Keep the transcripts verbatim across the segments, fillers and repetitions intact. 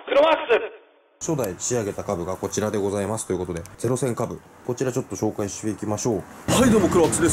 黒マークス。 初代仕上げた株がこちらでございますということで、ゼロ戦株、こちらちょっと紹介していきましょう。はい、どうも黒マックスです。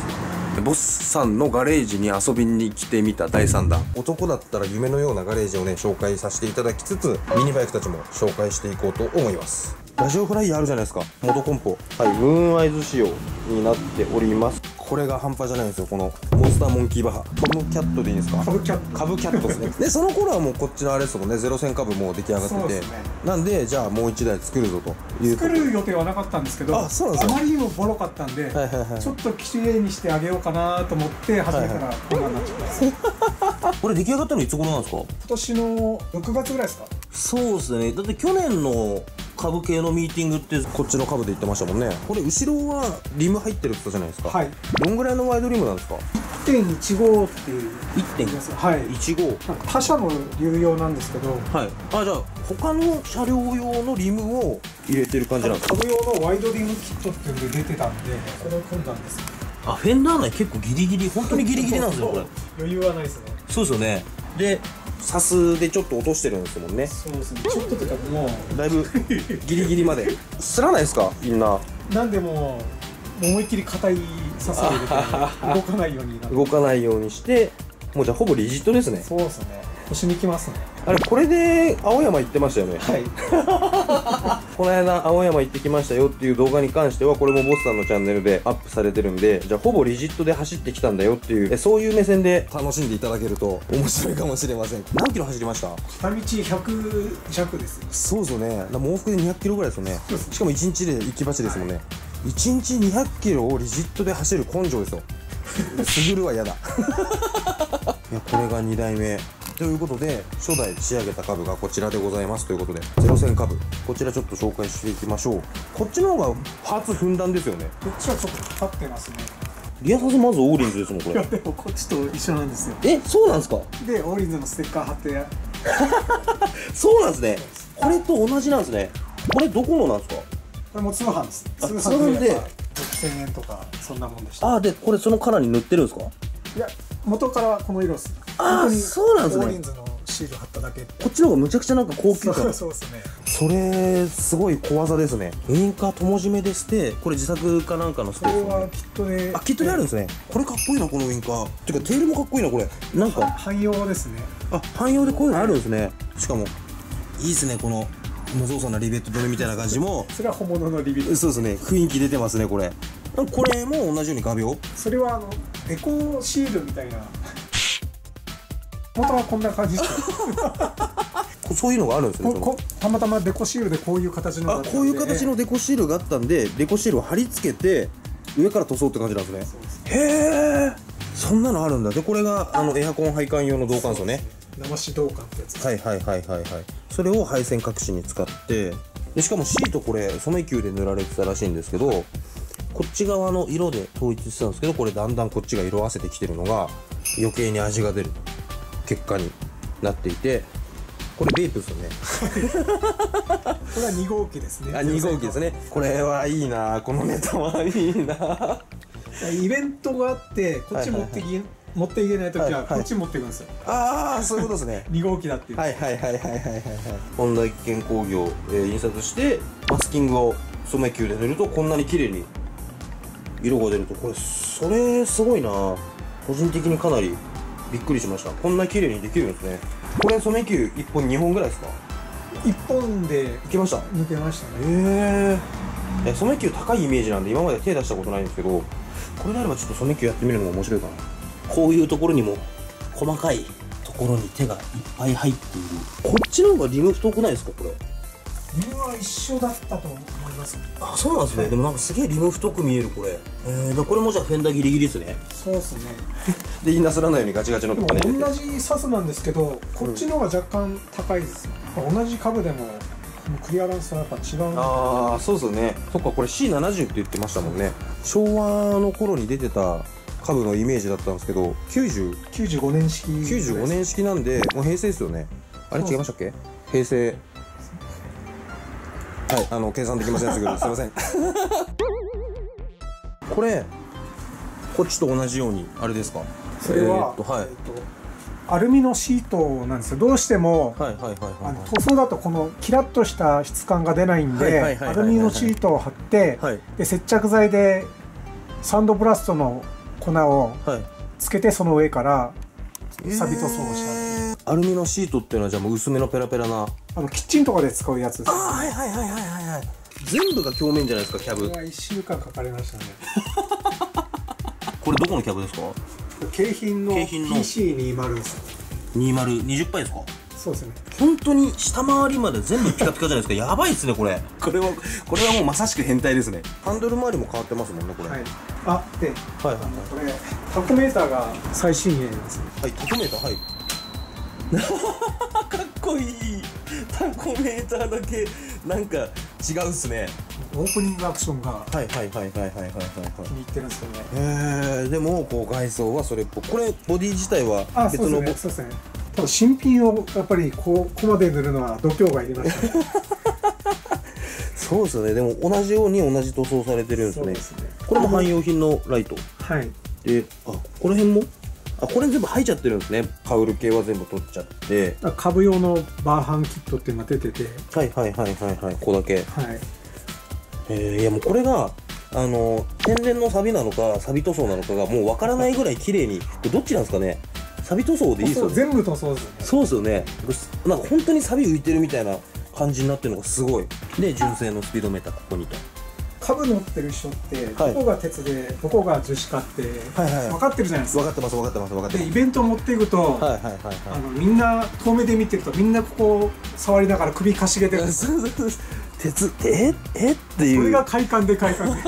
ボスさんのガレージに遊びに来てみただいさんだん、男だったら夢のようなガレージをね紹介させていただきつつ、ミニバイクたちも紹介していこうと思います。ラジオフライヤーあるじゃないですか、元コンポ。はい、ムーンアイズ仕様になっております。これが半端じゃないんですよ、このモンスターモンキーバハトムキャットでいいんですか。 カブキャット、 カブキャットですね。でその頃はもうこっちのあれですもんね、ゼロ戦株もう出来上がってて、 ね、 なんでじゃあもういちだい作るぞという作る予定はなかったんですけど、あ、 そうなんですよ。 あまりにもボロかったんで、はいはいはい、ちょっときれいにしてあげようかなと思って始めたらこんなになっちゃったんです。 これ出来上がったのいつ頃なんですか。 今年のろくがつぐらいですか。 そうですね、だって去年の株系のミーティングってこっちの株で言ってましたもんね。これ後ろはリム入ってるって言ったじゃないですか。はい。どんぐらいのワイドリムなんですか。 いってんいちご っていういってんいちご、 他社の流用なんですけど、 はい。あ、じゃあ他の車両用のリムを入れてる感じなんですか。 株用のワイドリムキットっていうので出てたんで、それを組んだんです。 あ、フェンダー内結構ギリギリ、本当にギリギリなんですよこれ。 余裕はないですね。そうですよね。 でサスでちょっと落としてるんですもんね。 そうですね、ちょっとというかもうだいぶギリギリまで。すらないですか、インナー。 なんでもう思いっきり硬いサスを入れて動かないようになって、 動かないようにして、もうじゃあほぼリジットですね。 そうですね、腰にきますね。 あれ、これで青山行ってましたよね。 はいこの間青山行ってきましたよっていう動画に関しては、これもボスさんのチャンネルでアップされてるんで、じゃあほぼリジットで走ってきたんだよっていう、そういう目線で楽しんでいただけると面白いかもしれません。何キロ走りました。 片道ひゃくじゃくですよ。 そうですよね。往復でにひゃくキロぐらいですよね。しかもいちにちで行き走ですもんね、はい、いちにちにひゃくキロをリジットで走る根性ですよ。すぐるは嫌だ。いや、これがにだいめということで、初代仕上げた株がこちらでございますということで、ゼロ戦株、こちらちょっと紹介していきましょう。こっちの方がパーツふんだんですよね。 こっちはちょっとかかってますね。 リアサスまずオーリンズですもんこれ。 いやでもこっちと一緒なんですよ。 え、そうなんですか。 でオーリンズのステッカー貼って。 そうなんですね。これと同じなんですね。これどこのなんですか。 これも通販です。 通販でろくせんえんとかそんなもんでした。 あ、でこれそのカラーに塗ってるんですか。 いや、元からこの色です。 ああ、そうなんですね。 オーリンズのシール貼っただけ。 こっちの方がむちゃくちゃなんか高級感。 そうそうですね。 それすごい小技ですね。ウインカーともじめでして、これ自作かなんかのスペース、ね、 これはキットで。 あ、キットであるんですね。これかっこいいな、このウインカー。てかテールもかっこいいなこれ。なんか汎用ですね。 あ、汎用でこういうのあるんですね。しかもいいですね、この無造作なリベット止めみたいな感じも。 それは本物のリベット。 そうですね、雰囲気出てますねこれ。これも同じように画鋲。 それはあのデコシールみたいな。元はこんな感じです。 そういうのがあるんですね。 たまたまデコシールでこういう形の。 あ、こういう形のデコシールがあったんで、デコシールを貼り付けて上から塗装って感じなんですね。へえ、そんなのあるんだ。でこれがあのエアコン配管用の導管ですよね。 生し導管ってやつ。 はいはいはいはいはい。それを配線隠しに使って、でしかもシートこれ染球で塗られてたらしいんですけど、こっち側の色で統一してたんですけど、これだんだんこっちが色あせてきてるのが余計に味が出る結果になっていて、これベープですよね。 これはにごうきですね。 あ、にごうきですね。これはいいな、このネタはいいな。 イベントがあってこっち持ってき持っていけないときはこっち持っていくんですよ。 ああ、そういうことですね。 にごうきだっていう。 はいはいはいはいはいはいはい。本田一軒工業、えー、印刷してマスキングを染球で塗るとこんなに綺麗に色が出ると、これそれすごいな。個人的にかなりびっくりしました。こんな綺麗にできるんですね。これ染球いっぽんにほんぐらいですか。 いっぽんでいけました。 抜けましたね。 へえ。染球高いイメージなんで今まで手出したことないんですけど、これであればちょっと染球やってみるのも面白いかな。こういうところにも細かいところに手がいっぱい入っている。こっちの方がリム太くないですかこれ。 リムは一緒だったと思います。 あ、そうなんですね。でもなんかすげえリム太く見えるこれ。えー、これもじゃあフェンダーギリギリですね。 そうですね。 で、インナーすらないようにガチガチのとこね。 同じサスなんですけど、こっちの方が若干高いです。うん、同じ株でもクリアランスはやっぱ違う。 ああ、そうですよね。そっか、これ シーななじゅう って言ってましたもんね。昭和の頃に出てた株のイメージだったんですけど、きゅうじゅう、 きゅうじゅうごねん式。 きゅうじゅうごねん式なんで、もう平成ですよね。あれ違いましたっけ？平成。はい、あの計算できませんすぐすいません。これこっちと同じようにあれですか。 それは、 えー、っとはい、 えー、っとアルミのシートなんですよ。どうしてもはいはいはいあの塗装だとこのキラッとした質感が出ないんで、アルミのシートを貼って、はい、で接着剤でサンドブラストの粉をつけて、その上からサビ塗装をしてある。 アルミのシートっていうのはじゃあもう薄めのペラペラなあのキッチンとかで使うやつです。 ああはいはいはいはいはいはい。全部が鏡面じゃないですか、キャブ。 これはいっしゅうかんかかりましたね。 これどこのキャブですか？ 京浜の ピーシーにじゅう です。 にじゅう、にじゅっパイですか？ そうですね。 本当に下回りまで全部ピカピカじゃないですか。やばいですねこれ。これはこれはもうまさしく変態ですね。ハンドル周りも変わってますもんねこれ。はい。 あで、はいはいはい。これタコメーターが最新鋭ですね。 はい、タコメーターはい。かっこいい。タコメーターだけなんか違うっすね。 オープニングアクションがはいはいはいはいはいはいはい気に入ってるんですよね。 へえ。でもこう外装はそれっぽい。これボディ自体は別の。 そうですね。ただ新品をやっぱりこうここまで塗るのは度胸がいりましたね。 そうですよね。でも同じように同じ塗装されてるんですね。そうですね。これも汎用品のライト。はい。で、あ、この辺も。あ、これ全部入っちゃってるんですね。カウル系は全部取っちゃって。 株用のバーハンキットっていうのが出てて。 はいはいはいはいはい。ここだけ。はい。えー、いやもうこれがあの天然のサビなのかサビ塗装なのかがもうわからないぐらい綺麗に。どっちなんですかね。サビ塗装でいいですよね。 全部塗装ですよね。 そうですよね。なんか本当にサビ浮いてるみたいな感じになってるのがすごい。で純正のスピードメーターがここにと。株乗ってる人ってどこが鉄でどこが樹脂かって分かってるじゃないですか。 分かってます分かってます分かってます。 でイベントを持っていくとみんな遠目で見てるとみんなここ触りながら首かしげてる。 鉄ええっていう。 それが快感で快感で。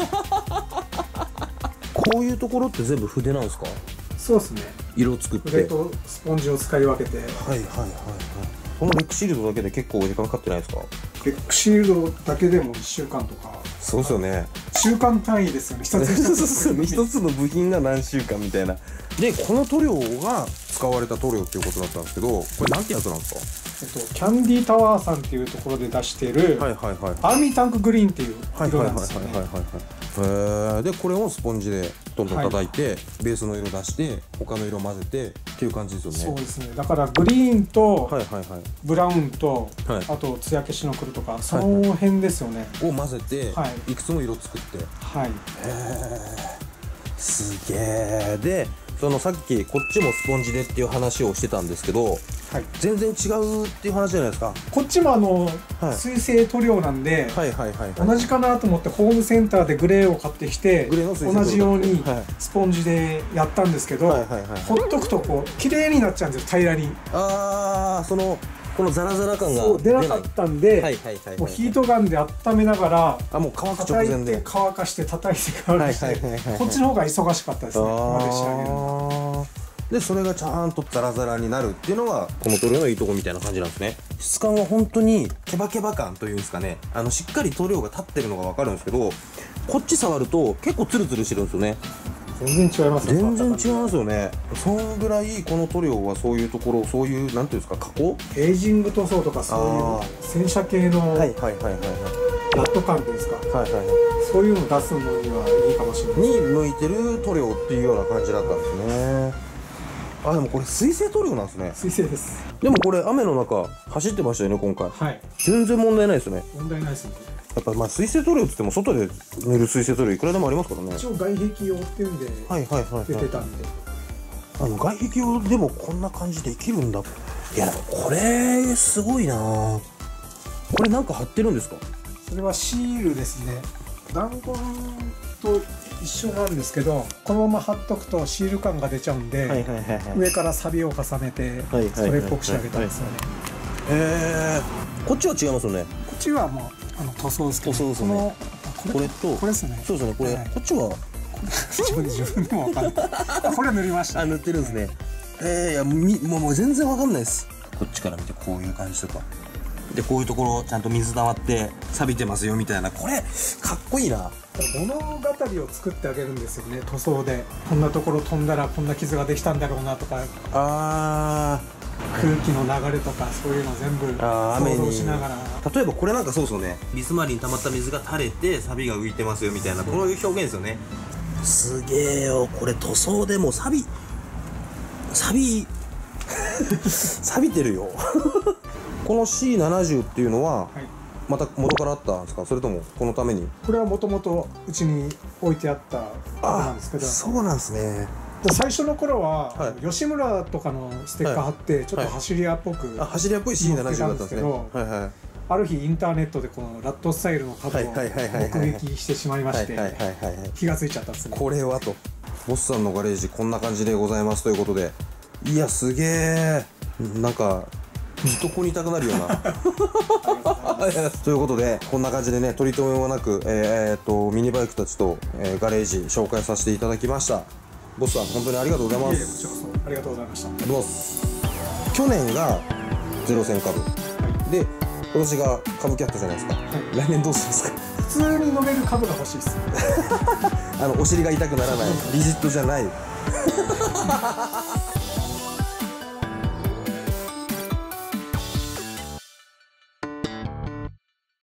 こういうところって全部筆なんですか？ そうですね。 色を作って筆とスポンジを使い分けて。はいはいはいはい。このレックシールドだけで結構時間かかってないですか？ レックシールドだけでもいっしゅうかんとか。 そうですよね。 週間単位ですよね。一つ一つの部品が何週間みたいな。でこの塗料が使われた塗料っていうことだったんですけど、これなんてやつなんですか？ えっとキャンディータワーさんっていうところで出しているアーミータンクグリーンっていう色なんですよね。 でこれをスポンジでどんどん叩いて、はい、ベースの色出して他の色混ぜてっていう感じですよね。 そうですね。だからグリーンとブラウンと、はい、あと艶消しの黒とかその辺ですよね、 はい、を混ぜて、はい、いくつも色作って、はい、へえすげえ。でそのさっきこっちもスポンジでっていう話をしてたんですけど、はい、全然違うっていう話じゃないですか。 こっちもあの、はい、水性塗料なんで同じかなと思ってホームセンターでグレーを買ってきて同じようにスポンジでやったんですけど、ほっとくとこう綺麗になっちゃうんですよ、平らに。 ああそのこのザラザラ感が出なかったんで、もうヒートガンで温めながら、 あもう乾く直前で乾かして叩いて乾かして、こっちの方が忙しかったですね。ここまで仕上げるの。 でそれがちゃんとザラザラになるっていうのがこの塗料のいいとこみたいな感じなんですね。質感は本当にケバケバ感というんですかね、あのしっかり塗料が立ってるのが分かるんですけど、こっち触ると結構ツルツルしてるんですよね。 全然違いますね。 全然違いますよね。そんぐらいこの塗料はそういうところ、そういうなんていうんですか、加工エイジング塗装とかそういう洗車系のラット感っていうんですか、はいはい、そういうのを出すのにはいいかもしれないです。 に向いてる塗料っていうような感じだったんですね。あでもこれ水性塗料なんですね。 水性です。 でもこれ雨の中走ってましたよね今回。はい。全然問題ないですね。 問題ないですね。 やっぱまあ水性塗料っつっても外で塗る水性塗料いくらでもありますからね。 一応外壁用っていうんで出てたんで、 あの外壁用でもこんな感じできるんだ。いやこれすごいな。これなんか貼ってるんですか？ それはシールですね。弾痕と一緒なんですけど、このまま貼っとくとシール感が出ちゃうんで、上からサビを重ねてそれっぽく仕上げたんですよね。 へえ。こっちは違いますよね。 こっちはもうあの塗装ですけど、 塗装ですね。これとこれですね。 そうですね。これこっちは自分で自分でも分かんない。これは塗りました。 あ塗ってるんですね。ええいやみもうもう全然分かんないです。こっちから見てこういう感じとか。でこういうところちゃんと水溜まって錆びてますよみたいな、これかっこいいな。 物語を作ってあげるんですよね、塗装で。こんなところ飛んだらこんな傷ができたんだろうなとか、あ空気の流れとかそういうの全部想像しながら。 例えばこれなんかそうですよね、ビスマリン溜まった水が垂れて錆びが浮いてますよみたいな、こういう表現ですよね。すげえよこれ塗装でも錆び錆び錆びてるよこの シーななじゅう っていうのは、はい、また元からあったんですか、それともこのために？これはもともとうちに置いてあったカブなんですけど。 そうなんですね。 最初の頃は、はい、吉村とかのステッカー貼って、はい、ちょっと走り屋っぽく、 はい、あ、走り屋っぽい シーななじゅう だったんですけど、はいはい、 ある日インターネットでこのラットスタイルのカブを目撃してしまいまして、気がついちゃったんですね。 これはと、ボスさんのガレージこんな感じでございますということで、いやすげえ、なんかずっとここにいたくなるようなということで、こんな感じでね、取り留めもなく、えー、っとミニバイクたちと、えー、ガレージ紹介させていただきました。ボスさん本当にありがとうございます。いえいえ、こちらこそありがとうございました。ありがとうございます。去年がゼロ戦株、はい、で今年が株キャットじゃないですか、はい、来年どうするんですか？ 普通に飲める株が欲しいですあのお尻が痛くならないリジットじゃない